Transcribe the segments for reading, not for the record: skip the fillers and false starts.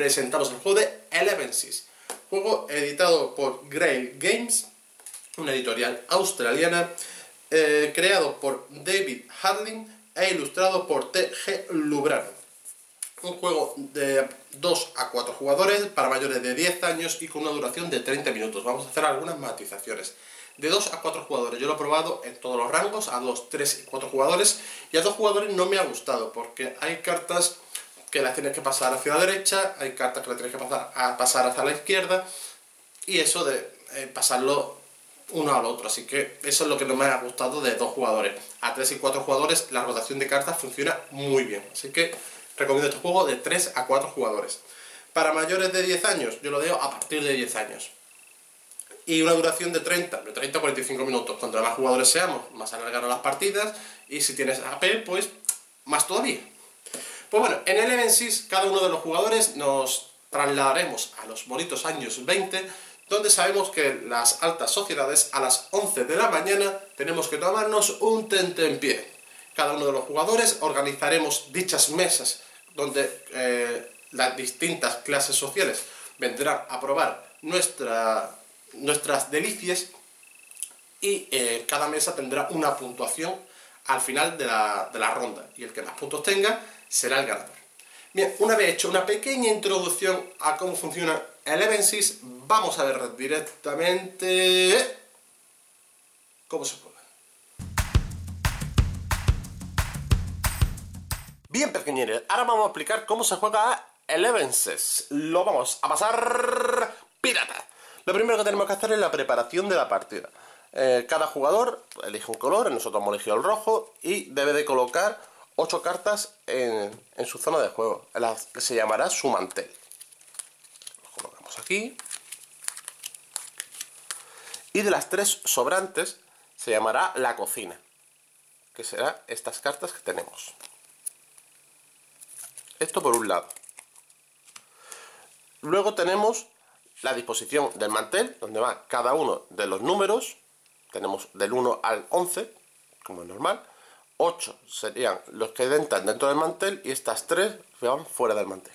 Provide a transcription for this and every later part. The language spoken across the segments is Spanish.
presentamos el juego de Eleven Seas, juego editado por Grail Games, una editorial australiana, creado por David Hadley e ilustrado por T.G. Lubrano. Un juego de 2 a 4 jugadores para mayores de 10 años y con una duración de 30 minutos. Vamos a hacer algunas matizaciones. De 2 a 4 jugadores, yo lo he probado en todos los rangos, a 2, 3 y 4 jugadores, y a 2 jugadores no me ha gustado, porque hay cartas que las tienes que pasar hacia la derecha, hay cartas que las tienes que pasar hacia la izquierda, y eso de pasarlo uno al otro, así que eso es lo que no me ha gustado de 2 jugadores. A 3 y 4 jugadores la rotación de cartas funciona muy bien, así que recomiendo este juego de 3 a 4 jugadores. Para mayores de 10 años, yo lo dejo a partir de 10 años. Y una duración de 30 a 45 minutos. Cuanto más jugadores seamos, más alargarán las partidas. Y si tienes AP, pues más todavía. Pues bueno, en Eleven Seas, cada uno de los jugadores nos trasladaremos a los bonitos años 20, donde sabemos que las altas sociedades a las 11 de la mañana tenemos que tomarnos un tentempié. Cada uno de los jugadores organizaremos dichas mesas donde las distintas clases sociales vendrán a probar nuestras delicias, y cada mesa tendrá una puntuación al final de la ronda, y el que más puntos tenga será el ganador. Bien, una vez hecho una pequeña introducción a cómo funciona Eleven Seas, vamos a ver directamente cómo se juega. Bien, pequeñines, ahora vamos a explicar cómo se juega a Eleven Seas. Lo vamos a pasar pirata. Lo primero que tenemos que hacer es la preparación de la partida. Cada jugador elige un color, nosotros hemos elegido el rojo, y debe de colocar 8 cartas en su zona de juego, en la que se llamará su mantel. Lo colocamos aquí. Y de las 3 sobrantes se llamará la cocina, que será estas cartas que tenemos. Esto por un lado. Luego tenemos la disposición del mantel, donde va cada uno de los números. Tenemos del 1 al 11, como es normal. 8 serían los que entran dentro del mantel, y estas 3 van fuera del mantel.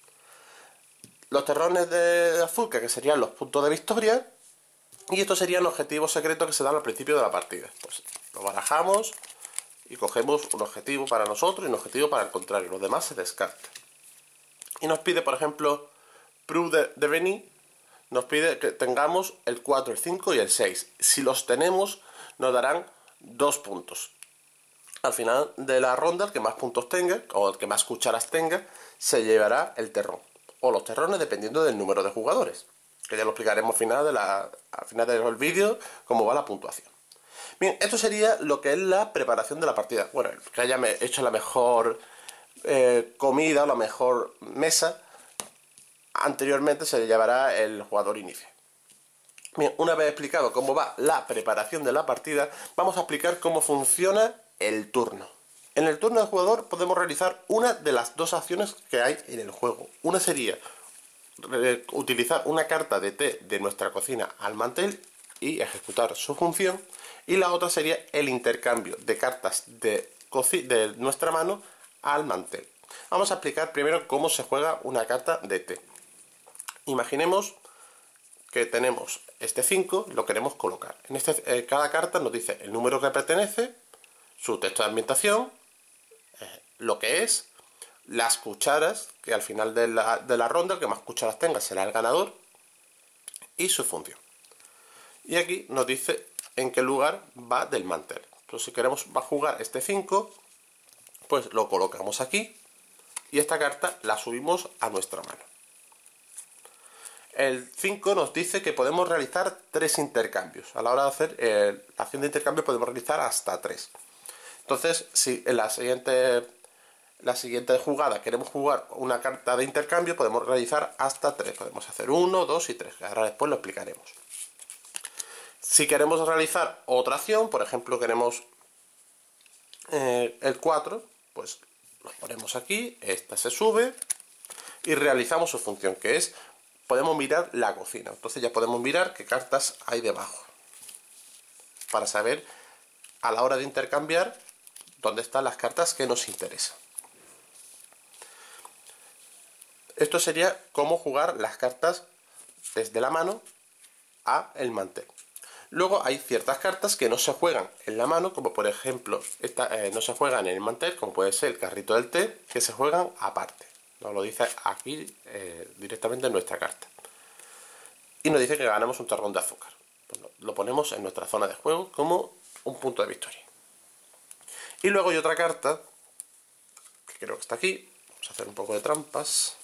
Los terrones de azul, que serían los puntos de victoria, y estos serían los objetivos secretos que se dan al principio de la partida. Pues lo barajamos y cogemos un objetivo para nosotros y un objetivo para el contrario. Los demás se descartan. Y nos pide, por ejemplo, Proof de Venir, nos pide que tengamos el 4, el 5 y el 6. Si los tenemos, nos darán 2 puntos. Al final de la ronda, el que más puntos tenga, o el que más cucharas tenga, se llevará el terrón. O los terrones, dependiendo del número de jugadores. Que ya lo explicaremos al final del vídeo, cómo va la puntuación. Bien, esto sería lo que es la preparación de la partida. Bueno, el que haya hecho la mejor comida o la mejor mesa, anteriormente se le llevará el jugador inicio. Bien, una vez explicado cómo va la preparación de la partida, vamos a explicar cómo funciona el turno. En el turno del jugador podemos realizar una de las 2 acciones que hay en el juego. Una sería utilizar una carta de té de nuestra cocina al mantel y ejecutar su función, y la otra sería el intercambio de cartas de nuestra mano al mantel. Vamos a explicar primero cómo se juega una carta de té. Imaginemos que tenemos este 5, lo queremos colocar. Cada carta nos dice el número que pertenece, su texto de ambientación, lo que es, las cucharas, que al final de la ronda el que más cucharas tenga será el ganador, y su función. Y aquí nos dice en qué lugar va del mantel. Entonces, si queremos jugar este 5, pues lo colocamos aquí, y esta carta la subimos a nuestra mano. El 5 nos dice que podemos realizar 3 intercambios. A la hora de hacer la acción de intercambio podemos realizar hasta 3. Entonces, si en la siguiente jugada queremos jugar una carta de intercambio, podemos realizar hasta 3. Podemos hacer 1, 2 y 3, que ahora después lo explicaremos. Si queremos realizar otra acción, por ejemplo, queremos el 4, pues lo ponemos aquí, esta se sube y realizamos su función, que es, podemos mirar la cocina. Entonces ya podemos mirar qué cartas hay debajo, para saber a la hora de intercambiar dónde están las cartas que nos interesan. Esto sería cómo jugar las cartas desde la mano a el mantel. Luego hay ciertas cartas que no se juegan en la mano, como por ejemplo, no se juegan en el mantel, como puede ser el carrito del té, que se juegan aparte. Nos lo dice aquí directamente en nuestra carta. Y nos dice que ganamos un terrón de azúcar. Pues lo ponemos en nuestra zona de juego como un punto de victoria. Y luego hay otra carta, que creo que está aquí. Vamos a hacer un poco de trampas.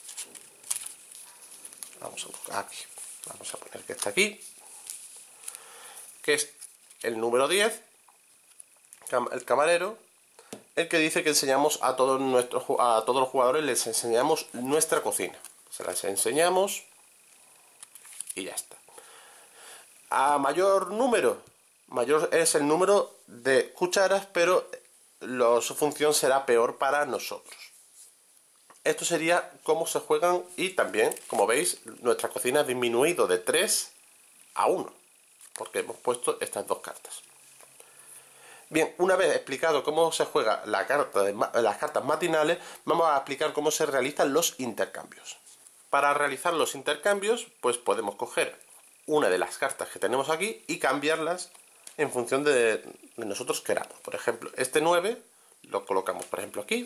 Vamos a poner que está aquí, que es el número 10, el camarero, el que dice que enseñamos a todos los jugadores, les enseñamos nuestra cocina. Se las enseñamos y ya está. A mayor número, mayor es el número de cucharas, pero su función será peor para nosotros. Esto sería cómo se juegan y también, como veis, nuestra cocina ha disminuido de 3 a 1, porque hemos puesto estas dos cartas. Bien, una vez explicado cómo se juega las cartas matinales, vamos a explicar cómo se realizan los intercambios. Para realizar los intercambios, pues podemos coger una de las cartas que tenemos aquí y cambiarlas en función de nosotros queramos. Por ejemplo, este 9 lo colocamos, por ejemplo, aquí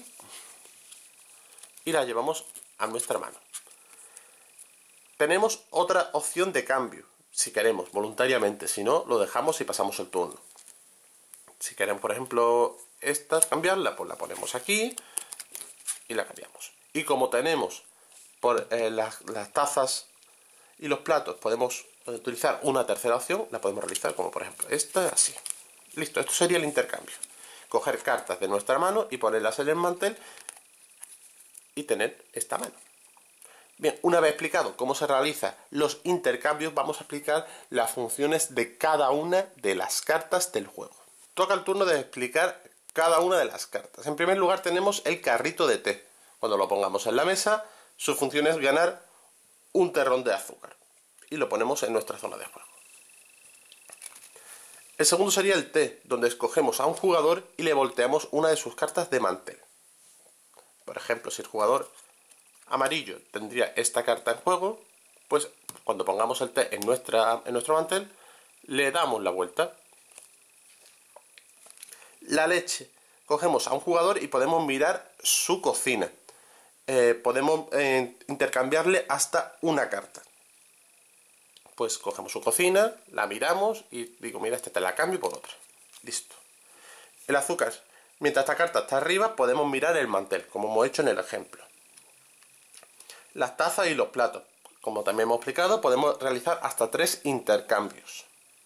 y la llevamos a nuestra mano. Tenemos otra opción de cambio, si queremos, voluntariamente. Si no, lo dejamos y pasamos el turno. Si queremos, por ejemplo, esta, cambiarla, pues la ponemos aquí y la cambiamos. Y como tenemos por las tazas y los platos, podemos utilizar una tercera opción, la podemos realizar como por ejemplo esta, así. Listo, esto sería el intercambio. Coger cartas de nuestra mano y ponerlas en el mantel y tener esta mano. Bien, una vez explicado cómo se realizan los intercambios, vamos a explicar las funciones de cada una de las cartas del juego. Toca el turno de explicar cada una de las cartas. En primer lugar tenemos el carrito de té. Cuando lo pongamos en la mesa, su función es ganar un terrón de azúcar. Y lo ponemos en nuestra zona de juego. El segundo sería el té, donde escogemos a un jugador y le volteamos una de sus cartas de mantel. Por ejemplo, si el jugador amarillo tendría esta carta en juego, pues cuando pongamos el té en nuestro mantel, le damos la vuelta. La leche. Cogemos a un jugador y podemos mirar su cocina. Podemos intercambiarle hasta una carta. Pues cogemos su cocina, la miramos y digo, mira, esta te la cambio por otra. Listo. El azúcar. Mientras esta carta está arriba, podemos mirar el mantel, como hemos hecho en el ejemplo. Las tazas y los platos. Como también hemos explicado, podemos realizar hasta 3 intercambios.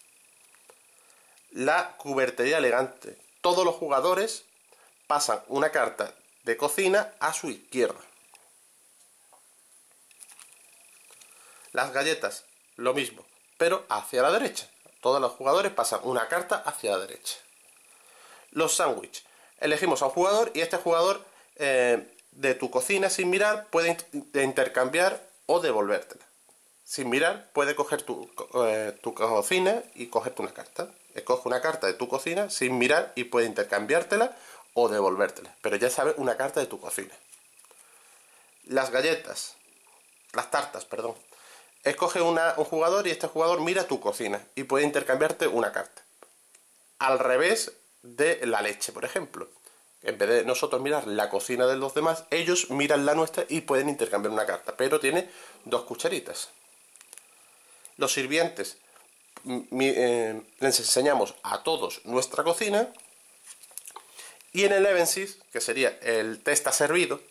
La cubertería elegante. Todos los jugadores pasan una carta de cocina a su izquierda. Las galletas, lo mismo, pero hacia la derecha. Todos los jugadores pasan una carta hacia la derecha. Los sándwiches. Elegimos a un jugador y este jugador de tu cocina sin mirar puede intercambiar o devolvértela. Sin mirar puede coger tu cocina y cogerte una carta. Escoge una carta de tu cocina sin mirar y puede intercambiártela o devolvértela. Pero ya sabes una carta de tu cocina. Las tartas, perdón. Escoge un jugador y este jugador mira tu cocina y puede intercambiarte una carta. Al revés de la leche, por ejemplo. En vez de nosotros mirar la cocina de los demás, ellos miran la nuestra y pueden intercambiar una carta. Pero tiene 2 cucharitas. Los sirvientes. Les enseñamos a todos nuestra cocina. Y en el Evensis, que sería el té está servido,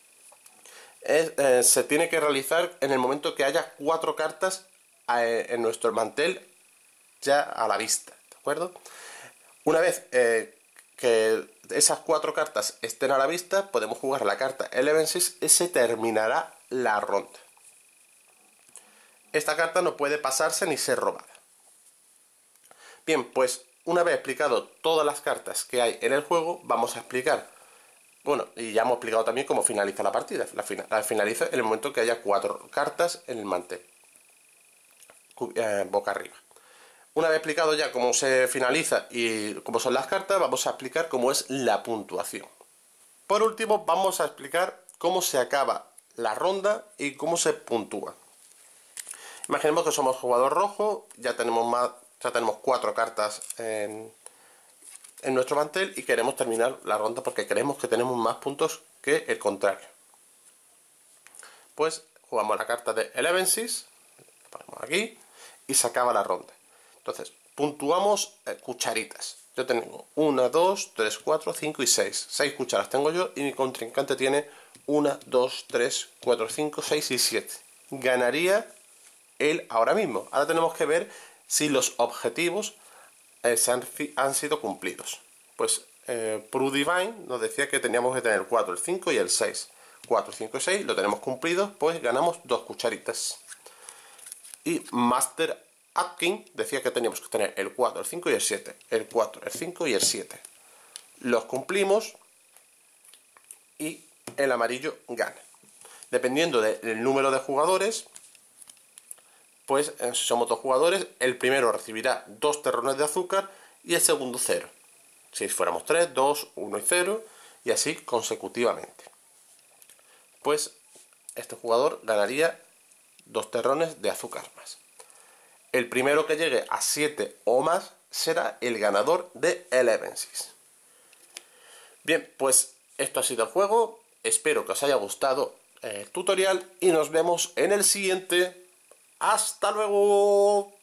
se tiene que realizar en el momento que haya 4 cartas en nuestro mantel ya a la vista, ¿de acuerdo? Una vez que esas 4 cartas estén a la vista, podemos jugar la carta Elevensis y se terminará la ronda. Esta carta no puede pasarse ni ser robada. Bien, pues una vez explicado todas las cartas que hay en el juego, vamos a explicar, bueno, y ya hemos explicado también cómo finaliza la partida. La finaliza en el momento que haya 4 cartas en el mantel, boca arriba. Una vez explicado ya cómo se finaliza y cómo son las cartas, vamos a explicar cómo es la puntuación. Por último, vamos a explicar cómo se acaba la ronda y cómo se puntúa. Imaginemos que somos jugador rojo, ya tenemos 4 cartas en nuestro mantel y queremos terminar la ronda porque creemos que tenemos más puntos que el contrario. Pues jugamos la carta de Elevensis, la ponemos aquí y se acaba la ronda. Entonces, puntuamos cucharitas. Yo tengo 1, 2, 3, 4, 5 y 6. 6 cucharas tengo yo y mi contrincante tiene 1, 2, 3, 4, 5, 6 y 7. Ganaría él ahora mismo. Ahora tenemos que ver si los objetivos han sido cumplidos. Pues Prudivine nos decía que teníamos que tener 4, el 5 y el 6. 4, 5 y 6 lo tenemos cumplido, pues ganamos 2 cucharitas. Y Master Atkin decía que teníamos que tener el 4, el 5 y el 7. El 4, el 5 y el 7. Los cumplimos y el amarillo gana. Dependiendo del número de jugadores, pues si somos 2 jugadores, el primero recibirá 2 terrones de azúcar y el segundo 0. Si fuéramos 3, 2, 1 y 0 y así consecutivamente. Pues este jugador ganaría 2 terrones de azúcar más. El primero que llegue a 7 o más será el ganador de Elevensis. Bien, pues esto ha sido el juego. Espero que os haya gustado el tutorial y nos vemos en el siguiente. ¡Hasta luego!